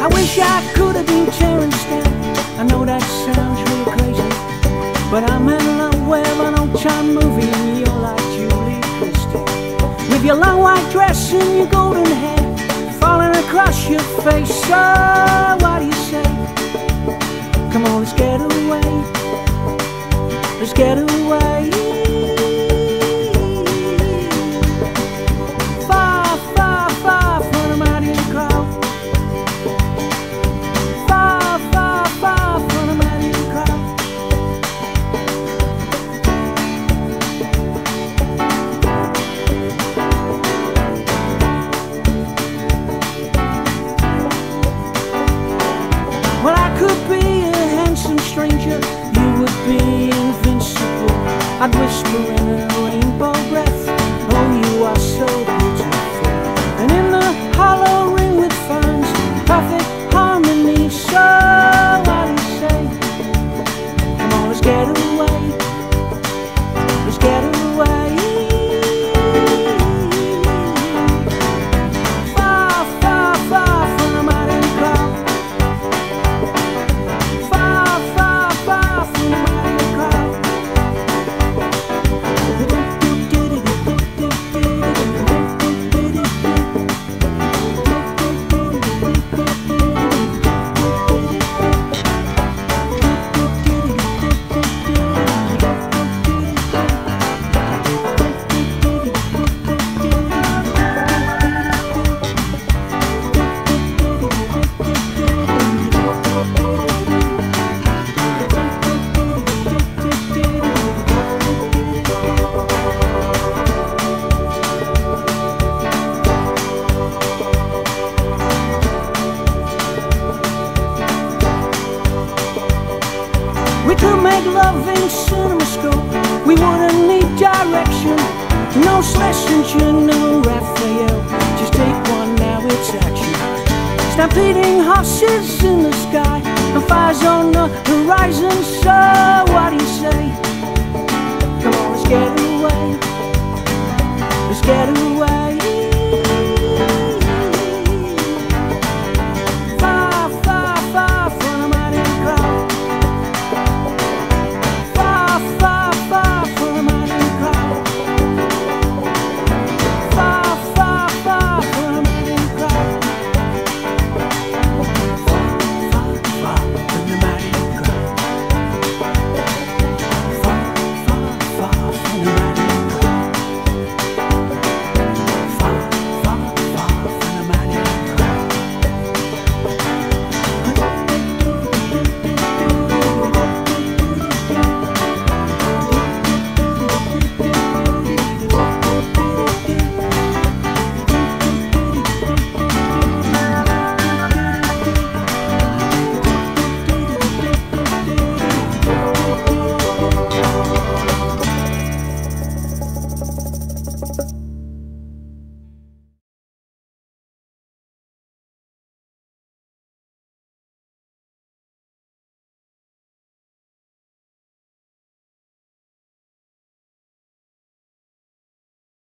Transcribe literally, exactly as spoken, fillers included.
I wish I could have been Terence Stamp. I know that sounds real crazy, but I'm in love with an old-time movie, and you're like Julie Christie, with your long white dress and your golden hair falling across your face. So what do you say? Come on, let's get away. Let's get away. Far, far, far from the madding crowd. Far, far, far from the madding crowd. Well, I could be a handsome stranger, you would be invincible. I'd whisper in a rainbow breath, oh, you are so beautiful. And in the hollow ring with ferns, perfect harmony. So what do you say? Come on, let's get away. Let's get away. Far, far, far from the madding crowd. Far, far, far from the madding crowd. We could make love in CinemaScope. We wouldn't need direction, no Schlesinger, no Raphael. Just take one, now it's action. Stampeding horses in the sky and fires on the horizon. So what do you say? Come on, let's get away. Let's get away.